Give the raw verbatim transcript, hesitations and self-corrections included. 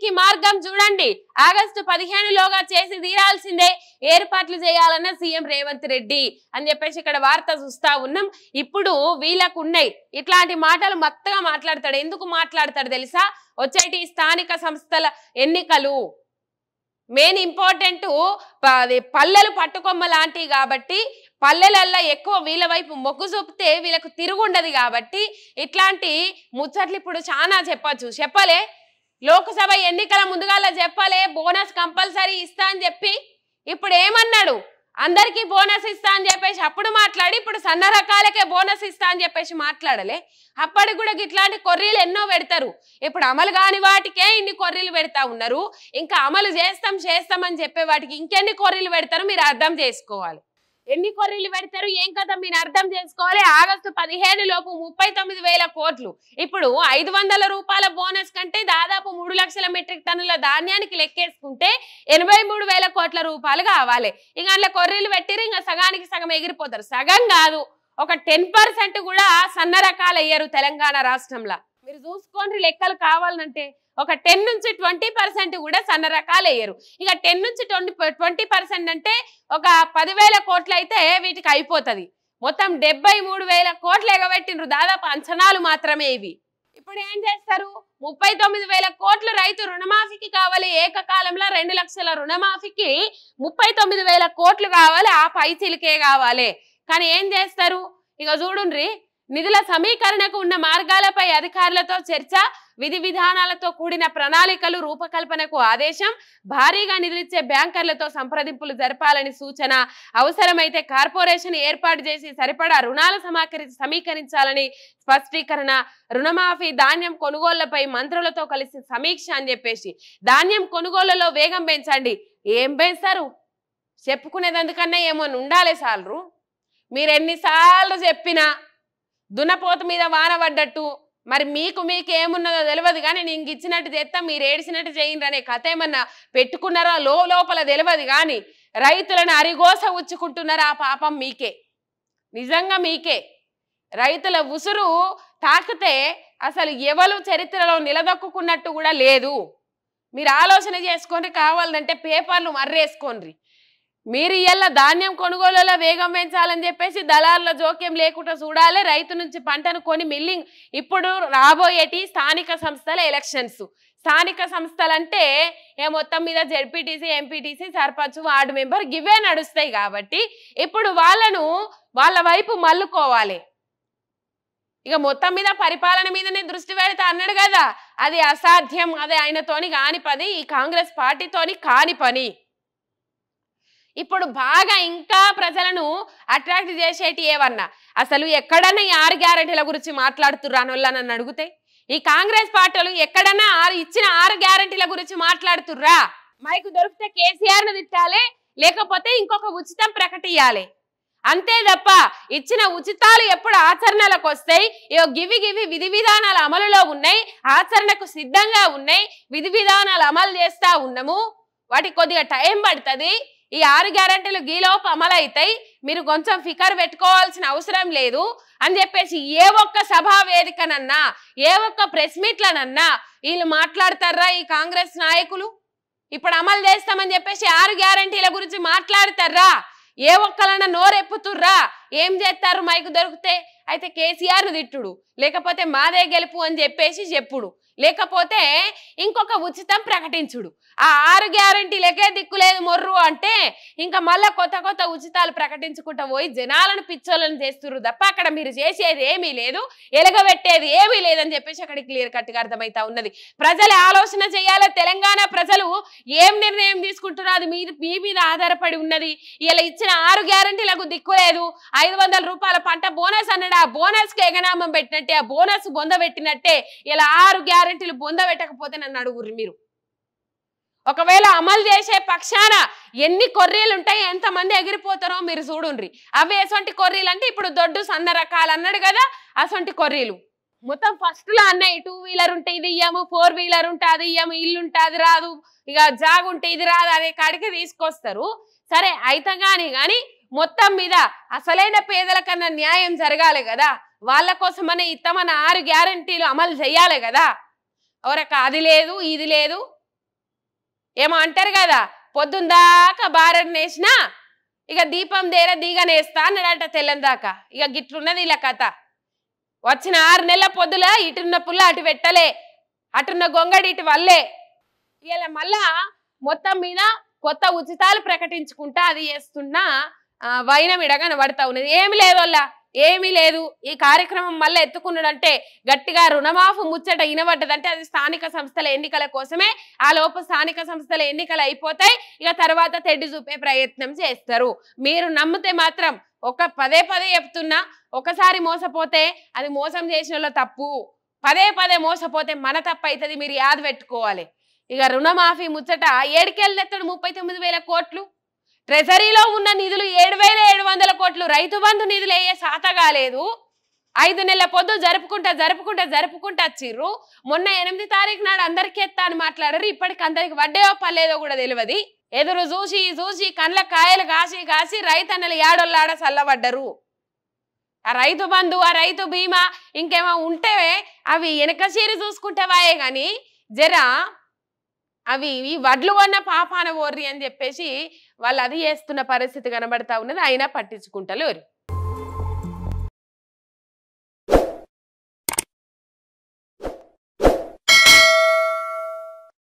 దీనికి మార్గం చూడండి. ఆగస్టు పదిహేను లోగా చేసి తీరాల్సిందే ఏర్పాట్లు చేయాలన్న సీఎం రేవంత్ రెడ్డి అని చెప్పేసి ఇక్కడ వార్త చూస్తా ఉన్నాం. ఇప్పుడు వీళ్ళకు ఉన్నాయి ఇట్లాంటి మాటలు మొత్తగా మాట్లాడతాడు. ఎందుకు మాట్లాడతాడు తెలుసా? వచ్చేటి స్థానిక సంస్థల ఎన్నికలు మెయిన్ ఇంపార్టెంట్, పల్లెలు పట్టుకొమ్మ లాంటివి కాబట్టి పల్లెలల్లో ఎక్కువ వీళ్ళ వైపు మొగ్గు చూపితే వీళ్ళకు తిరుగుండదు కాబట్టి ఇట్లాంటి ముచ్చట్లు ఇప్పుడు చాలా చెప్పచ్చు. చెప్పలే లోక్సభ ఎన్నికల ముందుగాల చెప్పలే బోనస్ కంపల్సరీ ఇస్తా అని చెప్పి, ఇప్పుడు ఏమన్నాడు? అందరికీ బోనస్ ఇస్తా అని చెప్పేసి అప్పుడు మాట్లాడి ఇప్పుడు సన్న రకాలకే బోనస్ ఇస్తా అని చెప్పేసి మాట్లాడలే. అప్పటికి కూడా ఇట్లాంటి కొర్రీలు ఎన్నో పెడతారు. ఇప్పుడు అమలు కాని వాటికే ఇన్ని కొర్రీలు పెడతా ఉన్నారు. ఇంకా అమలు చేస్తాం చేస్తాం అని చెప్పే వాటికి ఇంకెన్ని కొర్రీలు పెడతారు మీరు అర్థం చేసుకోవాలి. ఎన్ని కొర్రీలు పెడతారు ఏం కదా మీరు అర్థం చేసుకోవాలి. ఆగస్టు పదిహేను లోపు ముప్పై తొమ్మిది వేల కోట్లు ఇప్పుడు ఐదు వందల రూపాయల బోనస్ కంటే దాదాపు మూడు లక్షల మెట్రిక్ టన్నుల ధాన్యానికి లెక్కేసుకుంటే ఎనభై మూడు వేల కోట్ల రూపాయలు కావాలి. ఇక అందులో కొర్రీలు పెట్టిరు, ఇంకా సగానికి సగం ఎగిరిపోతారు. సగం కాదు, ఒక టెన్ పర్సెంట్ కూడా సన్న రకాలు అయ్యారు తెలంగాణ రాష్ట్రంలో. మీరు చూసుకోండి లెక్కలు కావాలంటే ఒక టెన్ నుంచి ట్వంటీ పర్సెంట్ కూడా సన్న రకాలు అయ్యారు. ఇక టెన్ నుంచి ట్వంటీ ట్వంటీ పర్సెంట్ అంటే ఒక పదివేల కోట్లు అయితే వీటికి అయిపోతుంది. మొత్తం డెబ్బై మూడు వేల కోట్లు ఎగబెట్టిండ్రు. దాదాపు అంచనాలు మాత్రమే ఇవి. ఇప్పుడు ఏం చేస్తారు? ముప్పై తొమ్మిది వేల కోట్లు రైతు రుణమాఫీకి కావాలి. ఏకకాలంలో రెండు లక్షల రుణమాఫీకి ముప్పై తొమ్మిది వేల కోట్లు కావాలి. ఆ పైచిలకే కావాలి. కానీ ఏం చేస్తారు? ఇక చూడుండ్రి, నిధుల సమీకరణకు ఉన్న మార్గాలపై అధికారులతో చర్చ, విధి విధానాలతో కూడిన ప్రణాళికలు రూపకల్పనకు ఆదేశం, భారీగా నిధులిచ్చే బ్యాంకర్లతో సంప్రదింపులు జరపాలని సూచన, అవసరమైతే కార్పొరేషన్ ఏర్పాటు చేసి సరిపడా రుణాలు సమాకరి సమీకరించాలని స్పష్టీకరణ, రుణమాఫీ ధాన్యం కొనుగోళ్లపై మంత్రులతో కలిసి సమీక్ష అని చెప్పేసి ధాన్యం కొనుగోళ్లలో వేగం పెంచండి. ఏం పెంచారు? చెప్పుకునేదందుకన్నా ఏమో ఉండాలి సార్లు. మీరు ఎన్నిసార్లు చెప్పినా దున్నపోతు మీద వాన పడ్డట్టు మరి మీకు మీకు ఏమున్నదో తెలియదు కానీ నేను ఇచ్చినట్టు చేస్తా మీరు ఏడిసినట్టు చేయండి అనే కథ ఏమన్నా పెట్టుకున్నారో లో లోపల తెలియదు కానీ రైతులను అరిగోస ఉచ్చుకుంటున్నారు. ఆ పాపం మీకే, నిజంగా మీకే. రైతుల ఉసురు తాకితే అసలు ఎవరు చరిత్రలో నిలదొక్కున్నట్టు కూడా లేదు. మీరు ఆలోచన చేసుకోండి, కావాలంటే పేపర్లు మర్రేసుకోండి. మీరు ఇయ్యాల ధాన్యం కొనుగోలులో వేగం పెంచాలని చెప్పేసి దళారుల జోక్యం లేకుండా చూడాలి. రైతు నుంచి పంటను కొని మిల్లింగ్. ఇప్పుడు రాబోయేటి స్థానిక సంస్థల ఎలక్షన్స్. స్థానిక సంస్థలు అంటే ఏ మొత్తం మీద ZPTC, MPTC, sarpanch, ward member గివే నడుస్తాయి కాబట్టి ఇప్పుడు వాళ్ళను వాళ్ళ వైపు మల్లుకోవాలి. ఇక మొత్తం మీద పరిపాలన మీదనే దృష్టి పెడతా అన్నాడు కదా, అది అసాధ్యం. అది ఆయనతోని కాని పని, ఈ కాంగ్రెస్ పార్టీతోని కాని పని. ఇప్పుడు బాగా ఇంకా ప్రజలను అట్రాక్ట్ చేసేటి ఏవన్నా అసలు ఎక్కడన్నా ఈ ఆరు గ్యారెంటీల గురించి మాట్లాడుతుర్రా అనొల్లా నన్ను అడిగితే, ఈ కాంగ్రెస్ పార్టీలు ఎక్కడన్నా ఆరు ఇచ్చిన ఆరు గ్యారెంటీల గురించి మాట్లాడుతుర్రా? మైకు దొరికితే కేసీఆర్ ను తిట్టాలి, లేకపోతే ఇంకొక ఉచితం ప్రకటించాలి. అంతే తప్ప ఇచ్చిన ఉచితాలు ఎప్పుడు ఆచరణలకు వస్తాయి, గివి గివి విధి విధానాలు అమలులో ఉన్నాయి, ఆచరణకు సిద్ధంగా ఉన్నాయి, విధి విధానాలు అమలు చేస్తా ఉన్నాము, వాటికి కొద్దిగా టైం పడుతుంది, ఈ ఆరు గ్యారెంటీలు గీలోపు అమలు అవుతాయి, మీరు కొంచెం ఫికర్ పెట్టుకోవాల్సిన అవసరం లేదు అని చెప్పేసి ఏ ఒక్క సభా వేదికనన్నా ఏ ఒక్క ప్రెస్ మీట్లనన్నా వీళ్ళు మాట్లాడతారా? ఈ కాంగ్రెస్ నాయకులు ఇప్పుడు అమలు చేస్తామని చెప్పేసి ఆరు గ్యారెంటీల గురించి మాట్లాడతారా? ఏ ఒక్కలన్నా నోరెప్పుతుర్రా? ఏం చేస్తారు మైకు దొరికితే? అయితే కేసీఆర్ ను తిట్టుడు, లేకపోతే మాదే గెలుపు అని చెప్పేసి చెప్పుడు, లేకపోతే ఇంకొక ఉచితం ప్రకటించుడు. ఆ ఆరు గ్యారెంటీలకే దిక్కులేదు మొర్రు అంటే ఇంకా మళ్ళా కొత్త కొత్త ఉచితాలు ప్రకటించుకుంటూ పోయి జనాలను పిచ్చోళ్ళని చేస్తున్నారు తప్ప అక్కడ మీరు చేసేది ఏమీ లేదు, ఎలగబెట్టేది ఏమీ లేదని చెప్పేసి అక్కడ క్లియర్ కట్గా అర్థమైతా ఉన్నది. ప్రజలు ఆలోచన చేయాలి. తెలంగాణ ప్రజలు ఏం నిర్ణయం తీసుకుంటున్నారు అది మీ మీ మీద ఆధారపడి ఉన్నది. ఇలా ఇచ్చిన ఆరు గ్యారెంటీలకు దిక్కులేదు. ఐదు వందల రూపాయల పంట బోనస్ అన్నాడు, ఆ బోనస్ కి ఎగనామం పెట్టినట్టే, ఆ బోనస్ బొంద పెట్టినట్టే ఇలా ఆరు గ్యారెంటీలు బొంద పెట్టకపోతే నన్ను అడుగురు మీరు. ఒకవేళ అమలు చేసే పక్షాన ఎన్ని కొర్రీలు ఉంటాయి, ఎంతమంది ఎగిరిపోతారో మీరు చూడుండ్రి. అవి ఎసొంటి కొర్రీలు అంటే ఇప్పుడు దొడ్డు సన్న రకాలు అన్నాడు కదా, అసొంటి కొర్రీలు మొత్తం ఫస్ట్ లో అన్నాయి. టూ వీలర్ ఉంటే ఇది ఇయ్యము, ఫోర్ వీలర్ ఉంటే అది ఇయ్యము, ఇల్లు ఉంటే అది రాదు, ఇక జాగ్ ఉంటే ఇది రాదు అనే కాడికి తీసుకొస్తారు. సరే అయితే గాని గాని మొత్తం మీద అసలైన పేదల కన్నా న్యాయం జరగాలి కదా, వాళ్ళ కోసమనే ఇత్తమన్న ఆరు గ్యారెంటీలు అమలు చేయాలి కదా. ఎవరక అది లేదు ఇది లేదు ఏమో అంటారు కదా, పొద్దుందాకా బారని నేసినా ఇక దీపం దేర దీగనేస్తా అన్నాడట తెల్లం దాకా. ఇక గిట్లున్నది ఇలా కథ. వచ్చిన ఆరు నెలల పొద్దుల ఇటున్న పుల్ల అటు పెట్టలే, అటున్న గొంగడి ఇటు వల్లే. ఇలా మళ్ళా మొత్తం మీద కొత్త ఉచితాలు ప్రకటించుకుంటా అది చేస్తున్నా వైనం ఇడ కనబడతా ఉన్నది. ఏమి లేదు వల్ల ఏమీ లేదు. ఈ కార్యక్రమం మళ్ళీ ఎత్తుకున్నాడంటే గట్టిగా రుణమాఫు ముచ్చట ఇనబడ్డదంటే అది స్థానిక సంస్థల ఎన్నికల కోసమే. ఆ లోపు స్థానిక సంస్థల ఎన్నికలు అయిపోతాయి, ఇక తర్వాత తెడ్డి చూపే ప్రయత్నం చేస్తారు. మీరు నమ్మితే మాత్రం ఒక పదే పదే చెప్తున్నా, ఒకసారి మోసపోతే అది మోసం చేసిన తప్పు, పదే పదే మోసపోతే మన తప్పు అవుతుంది, మీరు యాద పెట్టుకోవాలి. ఇక రుణమాఫీ ముచ్చట ఏడుకెళ్ళెత్తాడు ముప్పై తొమ్మిది వేల కోట్లు. ట్రెజరీలో ఉన్న నిధులు ఏడు వేల ఏడు వందల కోట్లు రైతు బంధు నిధులు అయ్యే శాత కాలేదు. ఐదు నెలల పొద్దు జరుపుకుంటా జరుపుకుంటా జరుపుకుంటా వచ్చిర్రు. మొన్న ఎనిమిది తారీఖు నాడు అందరికీ ఎత్తా అని మాట్లాడారు. ఇప్పటికి అందరికి వడ్డేయో పర్లేదో కూడా తెలియదు. ఎదురు చూసి చూసి కండ్ల కాయలు కాసి కాసి రైతన్నలు ఏడొల్లాడ చల్లబడ్డరు. ఆ రైతు బంధు, ఆ రైతు బీమా ఇంకేమో ఉంటే అవి వెనక సీరి చూసుకుంటే వాయే గాని జరా అవి ఈ వడ్లు కొన్న పాపాన ఓర్రి అని చెప్పేసి వాళ్ళు అది చేస్తున్న పరిస్థితి కనబడతా ఉన్నది. అయినా పట్టించుకుంటలేరు.